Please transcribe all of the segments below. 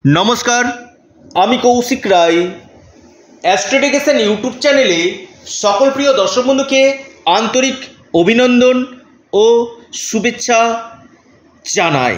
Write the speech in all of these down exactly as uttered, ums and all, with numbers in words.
नमस्कार आमी कौशिक राय एस्ट्रोडिकेशन यूट्यूब चैनेले सकल प्रिय दर्शक बंधु के आंतरिक अभिनंदन और शुभेच्छा जानाई।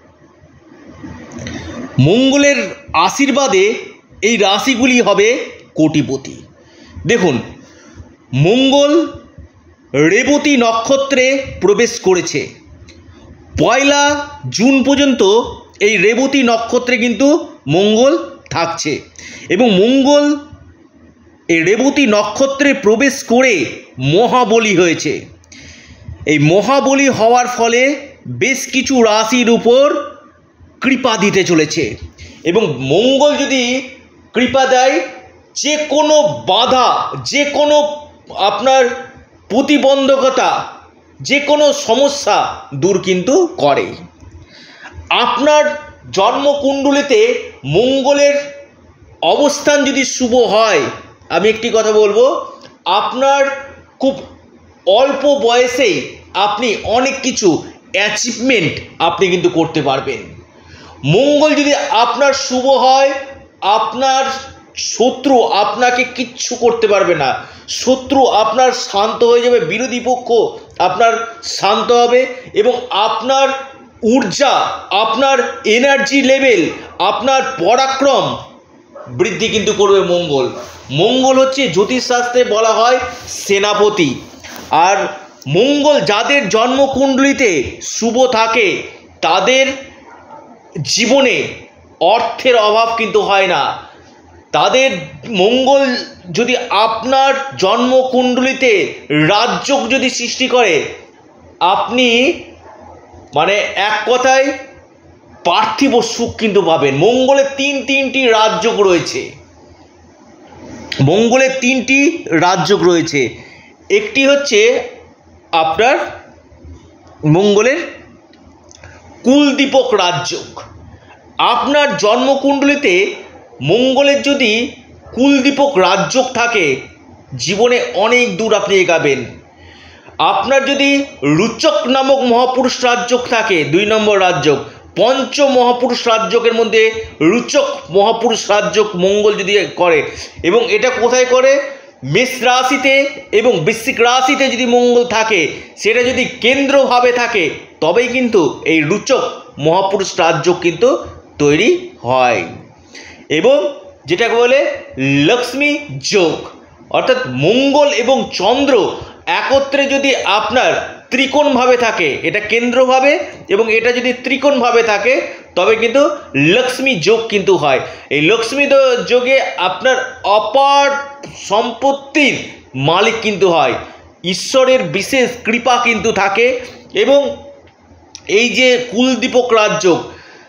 मंगलेर आशीर्वादे এই রাশিগুলি হবে কোটিপতি। দেখুন, মঙ্গল রেবতী নক্ষত্রে প্রবেশ করেছে। পয়লা জুন পর্যন্ত এই রেবতী নক্ষত্রে কিন্তু মঙ্গল থাকছে এবং মঙ্গল এই রেবতী নক্ষত্রে প্রবেশ করে মহাবলী হয়েছে। এই মহাবলী হওয়ার ফলে বেশ কিছু রাশির উপর কৃপা দিতে চলেছে এবং মঙ্গল যদি কৃপা দেয় যে কোনো বাধা, যে কোনো আপনার প্রতিবন্ধকতা, যে কোনো সমস্যা দূর কিন্তু করে। আপনার জন্মকুণ্ডলিতে মঙ্গলের অবস্থান যদি শুভ হয়, আমি একটি কথা বলবো, আপনার খুব অল্প বয়সেই আপনি অনেক কিছু অ্যাচিভমেন্ট আপনি কিন্তু করতে পারবেন। মঙ্গল যদি আপনার শুভ হয়, আপনার শত্রু আপনাকে কিচ্ছু করতে পারবে না। শত্রু আপনার শান্ত হয়ে যাবে, বিরোধী পক্ষ আপনার শান্ত হবে এবং আপনার ঊর্জা, আপনার এনার্জি লেভেল, আপনার পরাক্রম বৃদ্ধি কিন্তু করবে মঙ্গল। মঙ্গল হচ্ছে জ্যোতিষশাস্ত্রে বলা হয় সেনাপতি। আর মঙ্গল যাদের জন্মকুণ্ডলিতে শুভ থাকে তাদের জীবনে অর্থের অভাব কিন্তু হয় না। তাদের মঙ্গল যদি আপনার জন্মকুণ্ডলিতে রাজযোগ যদি সৃষ্টি করে, আপনি মানে এক কথায় পার্থিব সুখ কিন্তু পাবেন। মঙ্গলের তিন তিনটি রাজযোগ রয়েছে। মঙ্গলের তিনটি রাজযোগ রয়েছে। একটি হচ্ছে আপনার মঙ্গলের কুলদীপক রাজযোগ। আপনার জন্মকুণ্ডলিতে মঙ্গলের যদি কুলদীপক রাজযোগ থাকে, জীবনে অনেক দূর আপনি এগাবেন। আপনার যদি রুচক নামক মহাপুরুষ রাজযোগ থাকে, দুই নম্বর রাজযোগ, পঞ্চ মহাপুরুষ রাজযোগের মধ্যে রুচক মহাপুরুষ রাজযোগ মঙ্গল যদি করে, এবং এটা কোথায় করে, মেষ রাশিতে এবং বৃশ্চিক রাশিতে যদি মঙ্গল থাকে, সেটা যদি কেন্দ্রভাবে থাকে, তবেই কিন্তু এই রুচক মহাপুরুষ রাজযোগ কিন্তু তৈরি হয়। এবং যেটাকে বলে লক্ষ্মী যোগ, অর্থাৎ মঙ্গল এবং চন্দ্র একত্রে যদি আপনার ত্রিকোণভাবে থাকে, এটা কেন্দ্রভাবে এবং এটা যদি ত্রিকোণভাবে থাকে, তবে কিন্তু লক্ষ্মী যোগ কিন্তু হয়। এই লক্ষ্মী যোগে আপনার অপার সম্পত্তির মালিক কিন্তু হয়, ঈশ্বরের বিশেষ কৃপা কিন্তু থাকে। এবং এই যে কুলদীপক রাজযোগ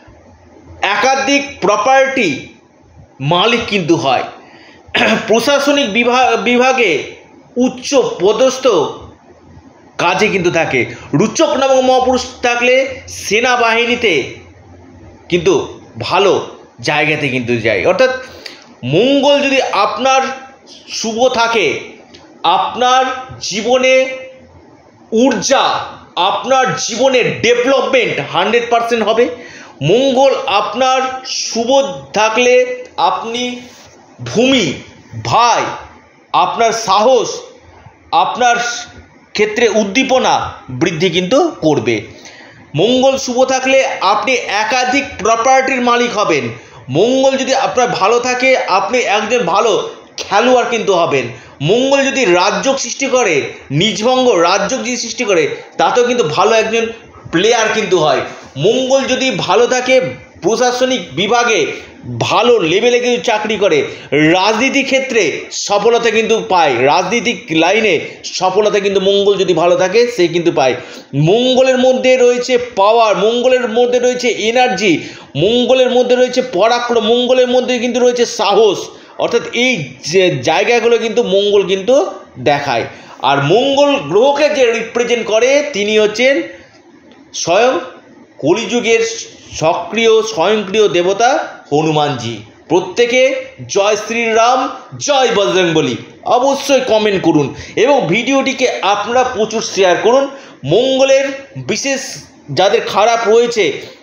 একাধিক প্রপার্টি মালিক কিন্তু হয়। প্রশাসনিক বিভাগ বিভাগে উচ্চ পদস্থ কাজে কিন্তু থাকে। রুচক নামক মহাপুরুষ থাকলে সেনাবাহিনীতে কিন্তু ভালো জায়গাতে কিন্তু যায়। অর্থাৎ মঙ্গল যদি আপনার শুভ থাকে, আপনার জীবনে ঊর্জা, আপনার জীবনের ডেভেলপমেন্ট হান্ড্রেড পারসেন্ট হবে। মঙ্গল আপনার শুভ থাকলে আপনি ভূমি, ভাই, আপনার সাহস, আপনার ক্ষেত্রে উদ্দীপনা বৃদ্ধি কিন্তু করবে। মঙ্গল শুভ থাকলে আপনি একাধিক প্রপার্টির মালিক হবেন। মঙ্গল যদি আপনার ভালো থাকে, আপনি একজন ভালো খেলোয়াড় কিন্তু হবেন। মঙ্গল যদি রাজযোগ সৃষ্টি করে, নিজভঙ্গ রাজযোগ যদি সৃষ্টি করে, তাতেও কিন্তু ভালো একজন প্লেয়ার কিন্তু হয়। মঙ্গল যদি ভালো থাকে, প্রশাসনিক বিভাগে ভালো লেভেলে কিন্তু চাকরি করে, রাজনীতি ক্ষেত্রে সফলতা কিন্তু পায়, রাজনীতিক লাইনে সফলতা কিন্তু মঙ্গল যদি ভালো থাকে সে কিন্তু পায়। মঙ্গলের মধ্যে রয়েছে পাওয়ার, মঙ্গলের মধ্যে রয়েছে এনার্জি, মঙ্গলের মধ্যে রয়েছে পরাক্রম, মঙ্গলের মধ্যে কিন্তু রয়েছে সাহস। অর্থাৎ এই যে জায়গাগুলো কিন্তু মঙ্গল কিন্তু দেখায়। আর মঙ্গল গ্রহকে যে রিপ্রেজেন্ট করে তিনি হচ্ছেন স্বয়ং কলিযুগের সক্রিয় স্বয়ংক্রিয় দেবতা হনুমানজি। প্রত্যেকে জয় শ্রীরাম, জয় বজরংবলী অবশ্যই কমেন্ট করুন এবং ভিডিওটিকে আপনারা প্রচুর শেয়ার করুন। মঙ্গলের বিশেষ যাদের খারাপ রয়েছে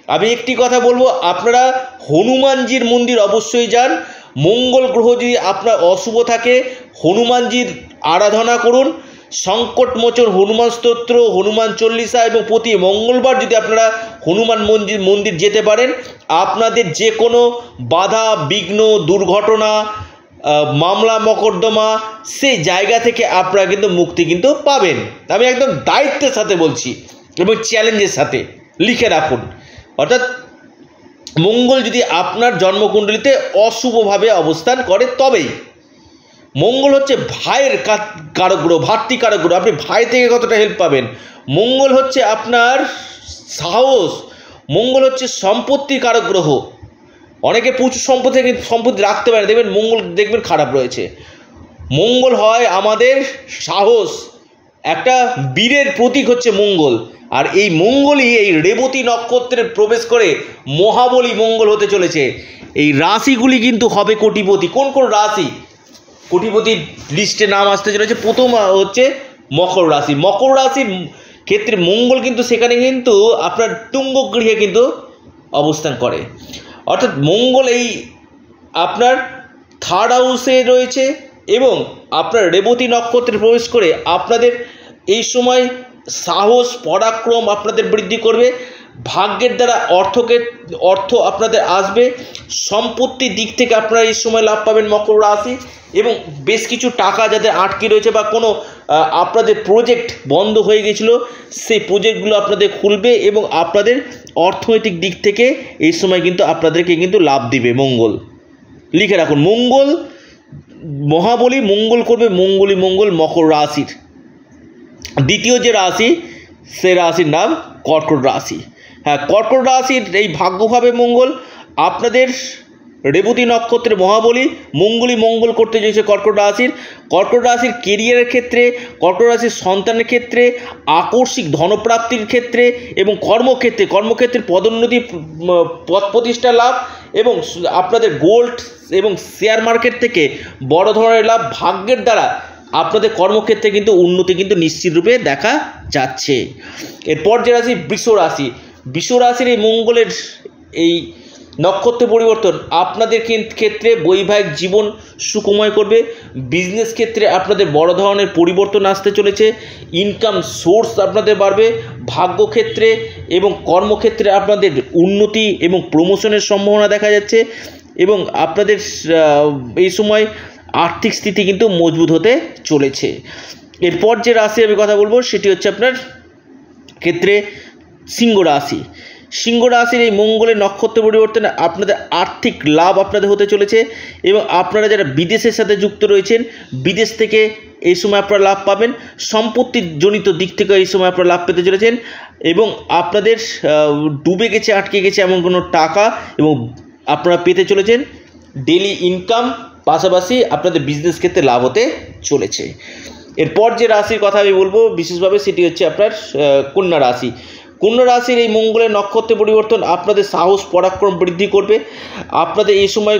আমি একটি কথা বলবো, আপনারা হনুমানজির মন্দির অবশ্যই যান। মঙ্গল গ্রহ যদি আপনার অশুভ থাকে, হনুমানজির আরাধনা করুন। সংকটমোচন হনুমান স্তোত্র, হনুমান চল্লিশা এবং প্রতি মঙ্গলবার যদি আপনারা হনুমান মন্দির মন্দির যেতে পারেন, আপনাদের যে কোনো বাধা বিঘ্ন দুর্ঘটনা মামলা মকদ্দমা সেই জায়গা থেকে আপনারা কিন্তু মুক্তি কিন্তু পাবেন। আমি একদম দায়িত্বের সাথে বলছি এবং চ্যালেঞ্জের সাথে, লিখে রাখুন। অর্থাৎ মঙ্গল যদি আপনার জন্মকুণ্ডলিতে অশুভভাবে অবস্থান করে তবেই। মঙ্গল হচ্ছে ভাইয়ের কারক গ্রহ, ভাতৃকারক গ্রহ। আপনি ভাই থেকে কতটা হেল্প পাবেন। মঙ্গল হচ্ছে আপনার সাহস, মঙ্গল হচ্ছে সম্পত্তির কারক গ্রহ। অনেকে প্রচুর সম্পত্তি সম্পত্তি রাখতে পারে, দেখবেন মঙ্গল দেখবেন খারাপ রয়েছে। মঙ্গল হয় আমাদের সাহস, একটা বীরের প্রতীক হচ্ছে মঙ্গল। আর এই মঙ্গলই এই রেবতী নক্ষত্রে প্রবেশ করে মহাবলী মঙ্গল হতে চলেছে। এই রাশিগুলি কিন্তু হবে কোটিপতি। কোন কোন রাশি কোটিপতির লিস্টে নাম আসতে চলেছে? প্রথম হচ্ছে মকর রাশি। মকর রাশির ক্ষেত্রে মঙ্গল কিন্তু সেখানে কিন্তু আপনার তুঙ্গ গৃহে কিন্তু অবস্থান করে। অর্থাৎ মঙ্গল এই আপনার থার্ড হাউসে রয়েছে এবং আপনার রেবতী নক্ষত্রে প্রবেশ করে আপনাদের এই সময় সাহস পরাক্রম আপনাদের বৃদ্ধি করবে। ভাগ্যের দ্বারা অর্থকে অর্থ আপনাদের আসবে। সম্পত্তির দিক থেকে আপনারা এই সময় লাভ পাবেন মকর রাশি। এবং বেশ কিছু টাকা যাদের আটকে রয়েছে বা কোনো আপনাদের প্রজেক্ট বন্ধ হয়ে গেছিলো, সেই প্রজেক্টগুলো আপনাদের খুলবে এবং আপনাদের অর্থনৈতিক দিক থেকে এই সময় কিন্তু আপনাদেরকে কিন্তু লাভ দিবে মঙ্গল। লিখে রাখুন, মঙ্গল মহাবলী মঙ্গল করবে। মঙ্গলই মঙ্গল মকর রাশির। দ্বিতীয় যে রাশি, সে রাশির নাম কর্কট রাশি। হ্যাঁ, কর্কট রাশির এই ভাগ্যভাবে মঙ্গল আপনাদের রেবতী নক্ষত্রে মহাবলী মঙ্গলই মঙ্গল করতে চলেছে কর্কট রাশির। কর্কট রাশির কেরিয়ারের ক্ষেত্রে, কর্কট রাশির সন্তানের ক্ষেত্রে, আকস্মিক ধনপ্রাপ্তির ক্ষেত্রে এবং কর্মক্ষেত্রে কর্মক্ষেত্রে পদোন্নতি, পদ প্রতিষ্ঠা লাভ এবং আপনাদের গোল্ড এবং শেয়ার মার্কেট থেকে বড় ধরনের লাভ। ভাগ্যের দ্বারা আপনাদের কর্মক্ষেত্রে কিন্তু উন্নতি কিন্তু নিশ্চিতরূপে দেখা যাচ্ছে। এরপর যে রাশি বৃষ রাশি। বৃষ রাশির এই মঙ্গলের এই নক্ষত্র পরিবর্তন আপনাদের ক্ষেত্রে বৈবাহিক জীবন সুখময় করবে। বিজনেস ক্ষেত্রে আপনাদের বড় ধরনের পরিবর্তন আসতে চলেছে। ইনকাম সোর্স আপনাদের বাড়বে। ভাগ্যক্ষেত্রে এবং কর্মক্ষেত্রে আপনাদের উন্নতি এবং প্রমোশনের সম্ভাবনা দেখা যাচ্ছে এবং আপনাদের এই সময় আর্থিক স্থিতি কিন্তু মজবুত হতে চলেছে। এরপর যে রাশি আমি কথা বলবো সেটি হচ্ছে আপনার ক্ষেত্রে সিংহ রাশি। সিংহ রাশির এই মঙ্গলের নক্ষত্র পরিবর্তনে আপনাদের আর্থিক লাভ আপনাদের হতে চলেছে এবং আপনারা যারা বিদেশের সাথে যুক্ত রয়েছেন, বিদেশ থেকে এই সময় আপনারা লাভ পাবেন। সম্পত্তির জনিত দিক থেকে এই সময় আপনারা লাভ পেতে চলেছেন এবং আপনাদের ডুবে গেছে আটকে গেছে এমন কোনো টাকা এবং আপনারা পেতে চলেছেন। ডেলি ইনকাম পাশাপাশি আপনাদের বিজনেস ক্ষেত্রে লাভ হতে চলেছে। এরপর যে রাশির কথা আমি বলবো বিশেষভাবে সেটি হচ্ছে আপনার কন্যা রাশি। কন্যা রাশির এই মঙ্গলের নক্ষত্র পরিবর্তন আপনাদের সাহস পরাক্রম বৃদ্ধি করবে। আপনাদের এই সময়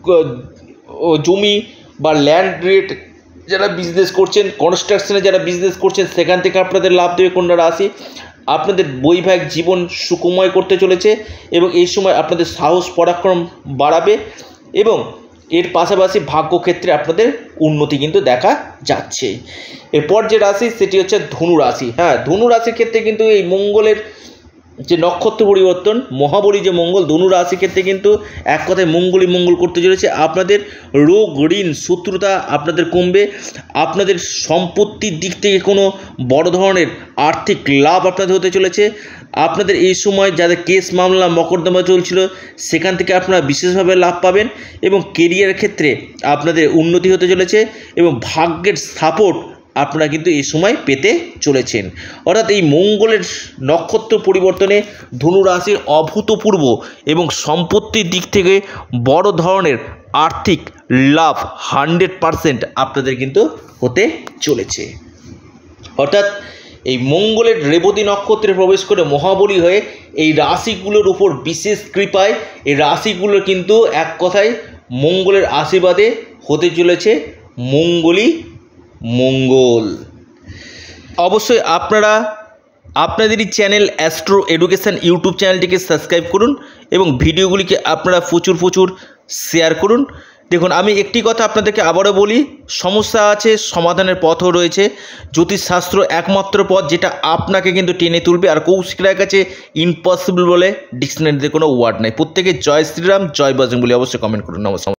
জমি বা ল্যান্ড রেট যারা বিজনেস করছেন, কনস্ট্রাকশনে যারা বিজনেস করছেন, সেখান থেকে আপনাদের লাভ দেবে কন্যা রাশি। আপনাদের বৈবাহিক জীবন সুখময় করতে চলেছে এবং এই সময় আপনাদের সাহস পরাক্রম বাড়াবে এবং এর পাশাপাশি ভাগ্যক্ষেত্রে আপনাদের উন্নতি কিন্তু দেখা যাচ্ছে। এরপর যে রাশি সেটি হচ্ছে ধনু রাশি। হ্যাঁ, ধনু রাশির ক্ষেত্রে কিন্তু এই মঙ্গলের যে নক্ষত্র পরিবর্তন মহাবলী যে মঙ্গল, ধনু রাশির ক্ষেত্রে কিন্তু এক কথায় মঙ্গলই মঙ্গল করতে চলেছে। আপনাদের রোগ ঋণ শত্রুতা আপনাদের কমবে। আপনাদের সম্পত্তির দিক থেকে কোনো বড় ধরনের আর্থিক লাভ আপনাদের হতে চলেছে। আপনাদের এই সময় যাদের কেস মামলা মকদ্দমা চলছিল সেখান থেকে আপনারা বিশেষভাবে লাভ পাবেন এবং কেরিয়ারের ক্ষেত্রে আপনাদের উন্নতি হতে চলেছে এবং ভাগ্যের সাপোর্ট আপনারা কিন্তু এই সময় পেতে চলেছেন। অর্থাৎ এই মঙ্গলের নক্ষত্র পরিবর্তনে ধনু রাশির অভূতপূর্ব এবং সম্পত্তির দিক থেকে বড় ধরনের আর্থিক লাভ হান্ড্রেড পারসেন্ট আপনাদের কিন্তু হতে চলেছে। অর্থাৎ এই মঙ্গলের রেবতী নক্ষত্রে প্রবেশ করে মহাবলী হয়ে এই রাশিগুলোর উপর বিশেষ কৃপায় এই রাশিগুলো কিন্তু এক কথায় মঙ্গলের আশীর্বাদে হতে চলেছে মঙ্গলই মঙ্গল। অবশ্যই আপনারা আপনাদেরই চ্যানেল অ্যাস্ট্রো এডুকেশন ইউটিউব চ্যানেলটিকে সাবস্ক্রাইব করুন এবং ভিডিওগুলিকে আপনারা প্রচুর প্রচুর শেয়ার করুন। দেখুন, আমি একটি কথা আপনাদেরকে আবারও বলি, সমস্যা আছে, সমাধানের পথও রয়েছে। জ্যোতিষশাস্ত্র একমাত্র পথ যেটা আপনাকে কিন্তু টেনে তুলবে। আর কৌশিক রায়ের কাছে ইম্পসিবল বলে ডিকশনারিতে কোনো ওয়ার্ড নাই। প্রত্যেকে জয় শ্রীরাম, জয় বজরং বলি অবশ্যই কমেন্ট করুন। নমস্কার।